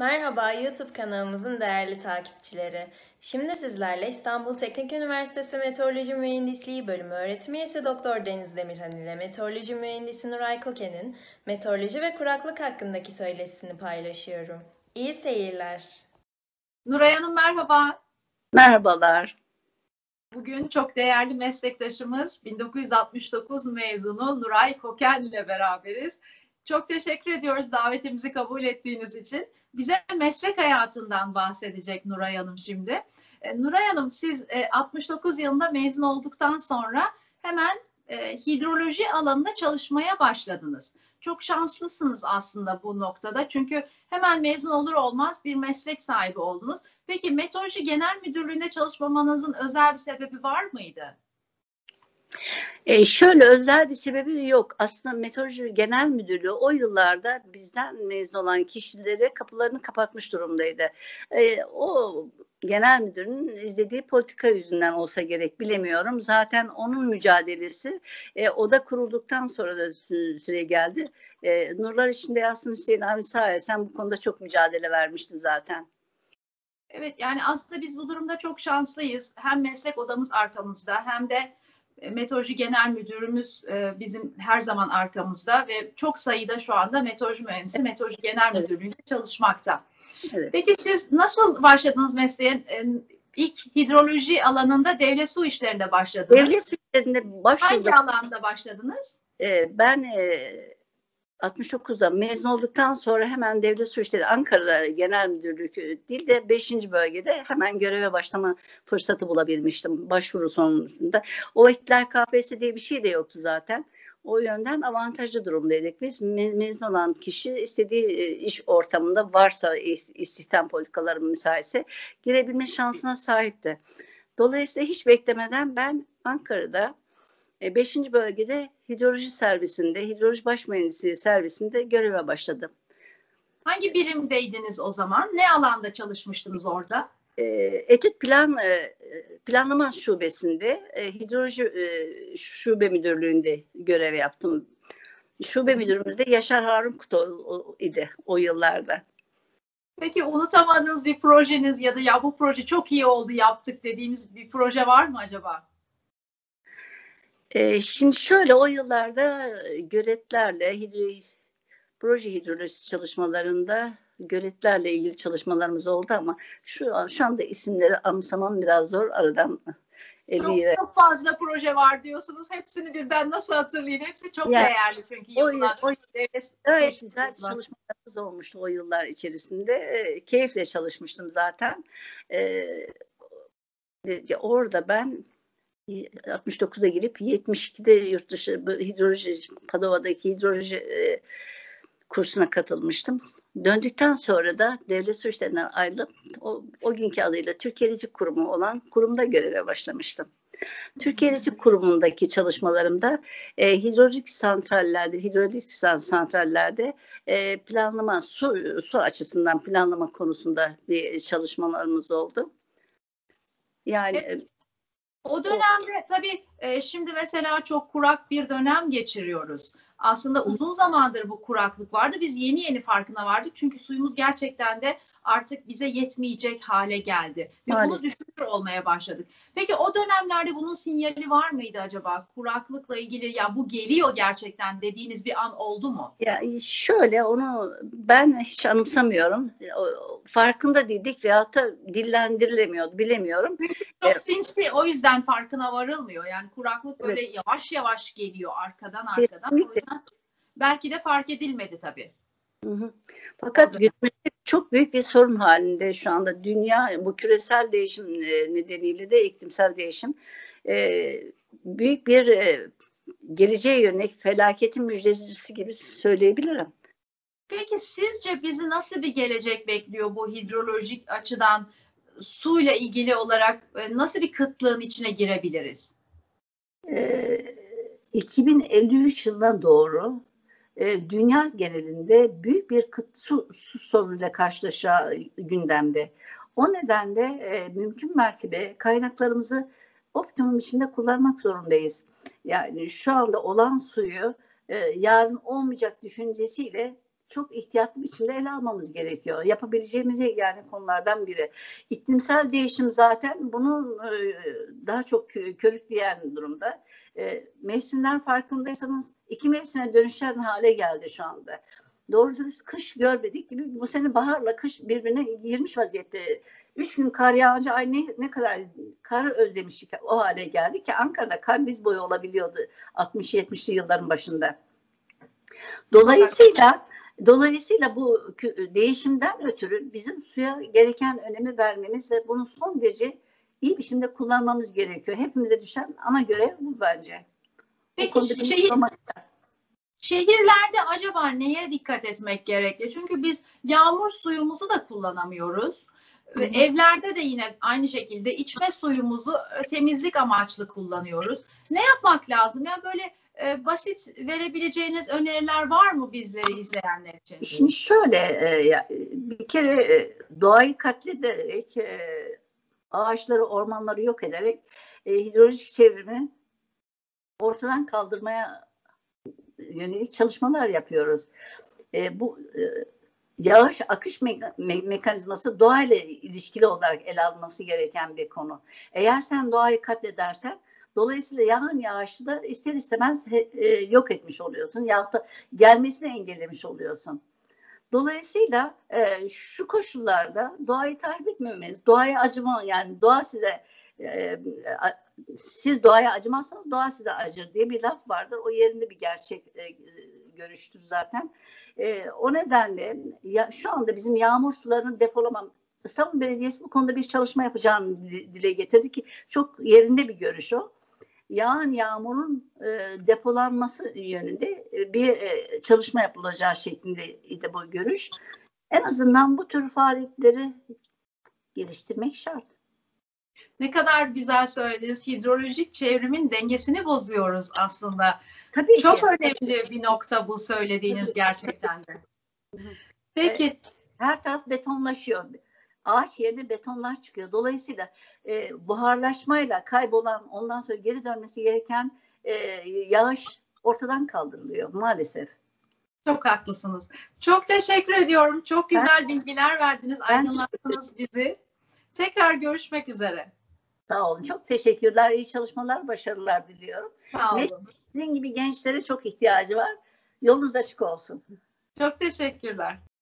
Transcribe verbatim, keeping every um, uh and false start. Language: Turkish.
Merhaba YouTube kanalımızın değerli takipçileri. Şimdi sizlerle İstanbul Teknik Üniversitesi Meteoroloji Mühendisliği Bölümü öğretim üyesi Doktor Deniz Demirhan ile Meteoroloji Mühendisi Nuray Koken'in meteoroloji ve kuraklık hakkındaki söyleşisini paylaşıyorum. İyi seyirler. Nuray Hanım merhaba. Merhabalar. Bugün çok değerli meslektaşımız bin dokuz yüz altmış dokuz mezunu Nuray Koken ile beraberiz. Çok teşekkür ediyoruz davetimizi kabul ettiğiniz için. Bize meslek hayatından bahsedecek Nuray Hanım şimdi. E, Nuray Hanım siz e, altmış dokuz yılında mezun olduktan sonra hemen e, hidroloji alanında çalışmaya başladınız. Çok şanslısınız aslında bu noktada. Çünkü hemen mezun olur olmaz bir meslek sahibi oldunuz. Peki Meteoroloji Genel Müdürlüğü'nde çalışmamanızın özel bir sebebi var mıydı? E şöyle özel bir sebebi yok. Aslında Meteoroloji Genel Müdürlüğü o yıllarda bizden mezun olan kişilere kapılarını kapatmış durumdaydı. E, o genel müdürün izlediği politika yüzünden olsa gerek bilemiyorum. Zaten onun mücadelesi e, oda kurulduktan sonra da sü- süre geldi. E, Nurlar içinde Yasin Hüseyin abi sayesinde bu konuda çok mücadele vermişti zaten. Evet, yani aslında biz bu durumda çok şanslıyız. Hem meslek odamız arkamızda hem de Meteoroloji Genel Müdürümüz bizim her zaman arkamızda ve çok sayıda şu anda meteoroloji mühendisi Meteoroloji Genel Müdürlüğü'nde çalışmakta. Evet. Peki siz nasıl başladınız mesleğe? İlk hidroloji alanında devlet su işlerinde başladınız. Devlet su işlerinde başladım. Hangi alanda başladınız? Ee, ben e, altmış dokuzda mezun olduktan sonra hemen Devlet Su İşleri Ankara'da Genel Müdürlük değil de beşinci bölgede hemen göreve başlama fırsatı bulabilmiştim başvuru sonucunda. O vakitler K P S S diye bir şey de yoktu zaten. O yönden avantajlı durumdaydık. Biz me- mezun olan kişi istediği iş ortamında varsa istihdam politikaları müsaitse girebilme şansına sahipti. Dolayısıyla hiç beklemeden ben Ankara'da beşinci bölgede hidroloji servisinde, hidroloji baş mühendisliği servisinde göreve başladım. Hangi birimdeydiniz o zaman? Ne alanda çalışmıştınız orada? E, etüt plan e, planlama şubesinde, e, hidroloji e, şube müdürlüğünde görev yaptım. Şube müdürümüz de Yaşar Harun Kutu idi o yıllarda. Peki unutamadığınız bir projeniz ya da ya bu proje çok iyi oldu yaptık dediğiniz bir proje var mı acaba? E, şimdi şöyle o yıllarda göletlerle hidro, proje hidrolojisi çalışmalarında göletlerle ilgili çalışmalarımız oldu ama şu an şu anda isimleri anımsamam biraz zor aradan. Çok, çok fazla proje var diyorsunuz. Hepsini birden nasıl hatırlayayım? Hepsi çok yani, değerli çünkü yapılan. O, o, evet, güzel çalışmalarımız olmuştu o yıllar içerisinde. E, keyifle çalışmıştım zaten. E, orada ben altmış dokuza girip yetmiş ikide yurt dışı hidroloji, Padova'daki hidroloji e, kursuna katılmıştım. Döndükten sonra da devlet su işlerinden ayrılıp o, o günkü adıyla Türkiye Elektrik Kurumu olan kurumda göreve başlamıştım. Türkiye Elektrik Kurumu'ndaki çalışmalarımda e, hidrolik santrallerde, hidrolik santrallerde e, planlama, su, su açısından planlama konusunda bir çalışmalarımız oldu. Yani evet. O dönemde tabii e, şimdi mesela çok kurak bir dönem geçiriyoruz. Aslında uzun zamandır bu kuraklık vardı. Biz yeni yeni farkına vardık. Çünkü suyumuz gerçekten de artık bize yetmeyecek hale geldi. Ve bunu düşünür olmaya başladık. Peki o dönemlerde bunun sinyali var mıydı acaba? Kuraklıkla ilgili ya bu geliyor gerçekten dediğiniz bir an oldu mu? Ya şöyle onu ben hiç anımsamıyorum. Farkında değildik veyahut da dillendirilemiyordu bilemiyorum. Çok sinsi o yüzden farkına varılmıyor. Yani kuraklık böyle evet. yavaş yavaş geliyor arkadan arkadan. Kesinlikle. O yüzden belki de fark edilmedi tabii. Hı hı. Fakat günümüzde çok büyük bir sorun halinde şu anda dünya bu küresel değişim nedeniyle de iklimsel değişim e, büyük bir e, geleceğe yönelik felaketin müjdecisi gibi söyleyebilirim. Peki sizce bizi nasıl bir gelecek bekliyor bu hidrolojik açıdan suyla ilgili olarak nasıl bir kıtlığın içine girebiliriz? E, iki bin elli üç yılına doğru e, dünya genelinde büyük bir kıt, su, su sorunuyla karşılaşacağı gündemde. O nedenle e, mümkün mertebe kaynaklarımızı optimum biçimde kullanmak zorundayız. Yani şu anda olan suyu e, yarın olmayacak düşüncesiyle çok ihtiyatlı biçimde ele almamız gerekiyor. Yapabileceğimiz yani konulardan biri. İklimsel değişim zaten bunun e, daha çok körükleyen durumda. E, mevsimler farkındaysanız iki mevsime dönüşen hale geldi şu anda. Doğru dürüst kış görmedik gibi bu sene baharla kış birbirine girmiş vaziyette. Üç gün kar yağınca ay ne, ne kadar kar özlemiştik o hale geldi ki Ankara'da kar diz boyu olabiliyordu altmış yetmişli yılların başında. Dolayısıyla dolayısıyla bu değişimden ötürü bizim suya gereken önemi vermemiz ve bunu son derece iyi biçimde kullanmamız gerekiyor. Hepimize düşen ana görev bu bence. Peki şehir, şehirlerde acaba neye dikkat etmek gerekli? Çünkü biz yağmur suyumuzu da kullanamıyoruz. Ve evlerde de yine aynı şekilde içme suyumuzu temizlik amaçlı kullanıyoruz. Ne yapmak lazım? Yani böyle e, basit verebileceğiniz öneriler var mı bizleri izleyenler için? Şimdi şöyle e, bir kere e, doğayı katlederek, e, ağaçları, ormanları yok ederek e, hidrolojik çevrimi ortadan kaldırmaya yönelik çalışmalar yapıyoruz. E, bu e, yağış akış me- me- mekanizması doğayla ilişkili olarak ele alınması gereken bir konu. Eğer sen doğayı katledersen dolayısıyla yağan yağışı da ister istemez e, yok etmiş oluyorsun yahut da gelmesini engellemiş oluyorsun. Dolayısıyla e, şu koşullarda doğayı tahrip etmememiz, doğaya acıma yani doğa size e, siz doğaya acımazsanız doğa size acır diye bir laf vardır. O yerinde bir gerçek e, görüştür zaten. E, o nedenle ya, şu anda bizim yağmur sularını depolamam İstanbul Belediyesi bu konuda bir çalışma yapacağını dile getirdi ki çok yerinde bir görüş o. Yağan yağmurun e, depolanması yönünde bir e, çalışma yapılacağı şeklindeydi bu görüş. En azından bu tür faaliyetleri geliştirmek şart. Ne kadar güzel söylediniz. Hidrolojik çevrimin dengesini bozuyoruz aslında. Tabii Çok ki. önemli bir nokta bu söylediğiniz gerçekten de. Peki. Her taraf betonlaşıyor. Ağaç yerine betonlar çıkıyor. Dolayısıyla e, buharlaşmayla kaybolan ondan sonra geri dönmesi gereken e, yağış ortadan kaldırılıyor maalesef. Çok haklısınız. Çok teşekkür ediyorum. Çok güzel ben, bilgiler verdiniz. Aydınlattınız bizi. Tekrar görüşmek üzere. Sağ olun. Çok teşekkürler. İyi çalışmalar, başarılar diliyorum. Sağ olun. Sizin gibi gençlere çok ihtiyacı var. Yolunuz açık olsun. Çok teşekkürler.